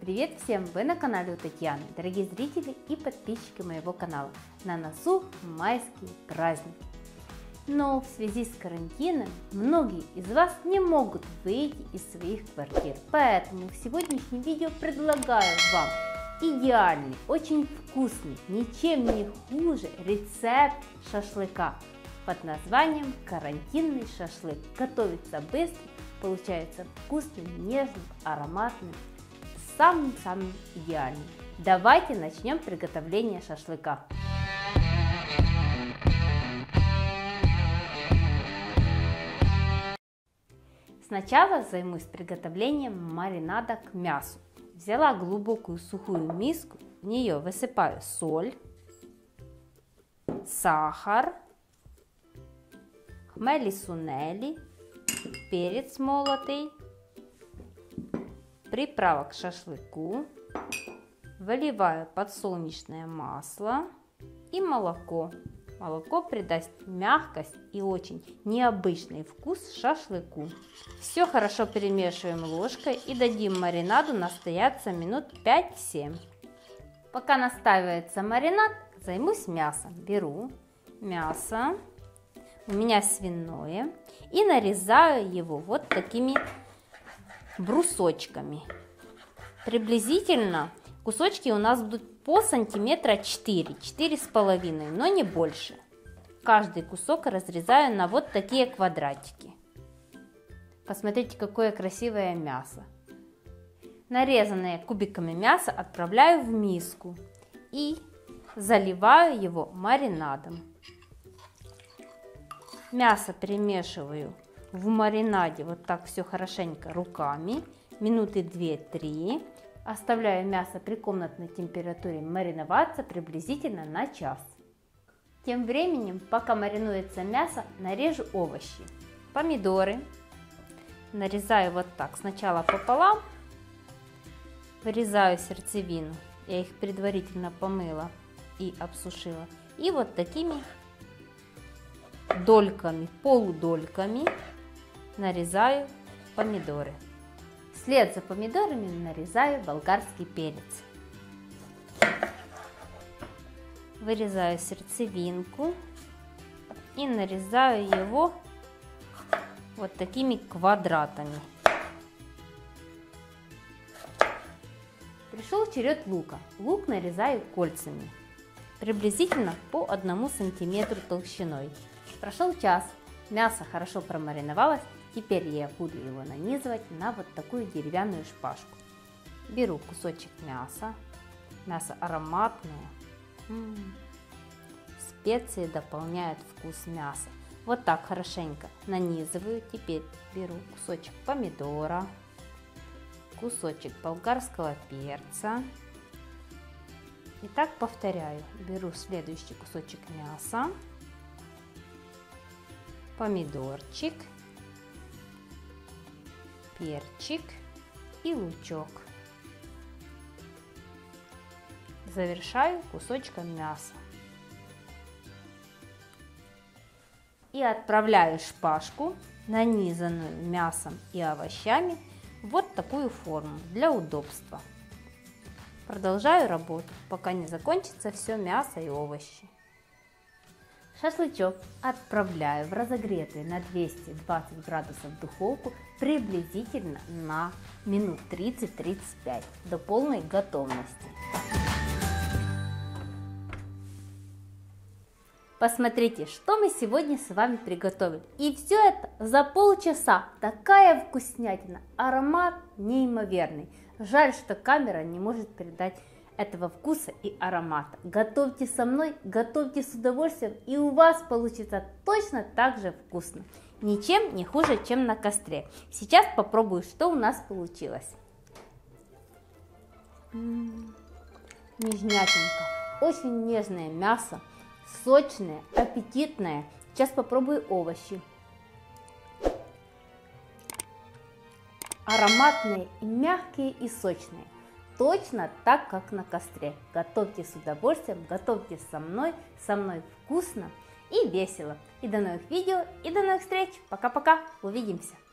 Привет всем! Вы на канале у Татьяны, дорогие зрители и подписчики моего канала. На носу майские праздники. Но в связи с карантином многие из вас не могут выйти из своих квартир. Поэтому в сегодняшнем видео предлагаю вам идеальный, очень вкусный, ничем не хуже рецепт шашлыка под названием карантинный шашлык. Готовится быстро, получается вкусным, нежным, ароматным, самым-самым идеальным. Давайте начнем приготовление шашлыка. Сначала займусь приготовлением маринада к мясу. Взяла глубокую сухую миску, в нее высыпаю соль, сахар, хмели-сунели, перец молотый, приправа к шашлыку, выливаю подсолнечное масло и молоко. Молоко придаст мягкость и очень необычный вкус шашлыку. Все хорошо перемешиваем ложкой и дадим маринаду настояться минут 5-7. Пока настаивается маринад, займусь мясом. Беру мясо, у меня свиное, и нарезаю его вот такими брусочками. Приблизительно кусочки у нас будут по сантиметра 4-4,5, но не больше. Каждый кусок разрезаю на вот такие квадратики. Посмотрите, какое красивое мясо. Нарезанное кубиками мясо отправляю в миску и заливаю его маринадом. Мясо перемешиваю в маринаде вот так все хорошенько руками, минуты 2-3. Оставляю мясо при комнатной температуре мариноваться приблизительно на час. Тем временем, пока маринуется мясо, нарежу овощи. Помидоры нарезаю вот так, сначала пополам, вырезаю сердцевину, я их предварительно помыла и обсушила, и вот такими дольками, полудольками нарезаю помидоры. Вслед за помидорами нарезаю болгарский перец. Вырезаю сердцевинку и нарезаю его вот такими квадратами. Пришел черед лука. Лук нарезаю кольцами, приблизительно по 1 сантиметру толщиной. Прошел час, мясо хорошо промариновалось. Теперь я буду его нанизывать на вот такую деревянную шпажку. Беру кусочек мяса. Мясо ароматное. Специи дополняют вкус мяса. Вот так хорошенько нанизываю. Теперь беру кусочек помидора, кусочек болгарского перца. И так повторяю. Беру следующий кусочек мяса, помидорчик, перчик и лучок. Завершаю кусочком мяса. И отправляю шпажку, нанизанную мясом и овощами, в вот такую форму для удобства. Продолжаю работу, пока не закончится все мясо и овощи. Шашлычок отправляю в разогретую на 220 градусов духовку приблизительно на минут 30-35 до полной готовности. Посмотрите, что мы сегодня с вами приготовили. И все это за полчаса. Такая вкуснятина, аромат неимоверный. Жаль, что камера не может передать этого вкуса и аромата. Готовьте со мной, готовьте с удовольствием, и у вас получится точно так же вкусно. Ничем не хуже, чем на костре. Сейчас попробую, что у нас получилось. Нежнятинка, очень нежное мясо, сочное, аппетитное. Сейчас попробую овощи. Ароматные, мягкие и сочные. Точно так, как на костре. Готовьте с удовольствием, готовьте со мной вкусно и весело. И до новых видео, и до новых встреч. Пока-пока, увидимся.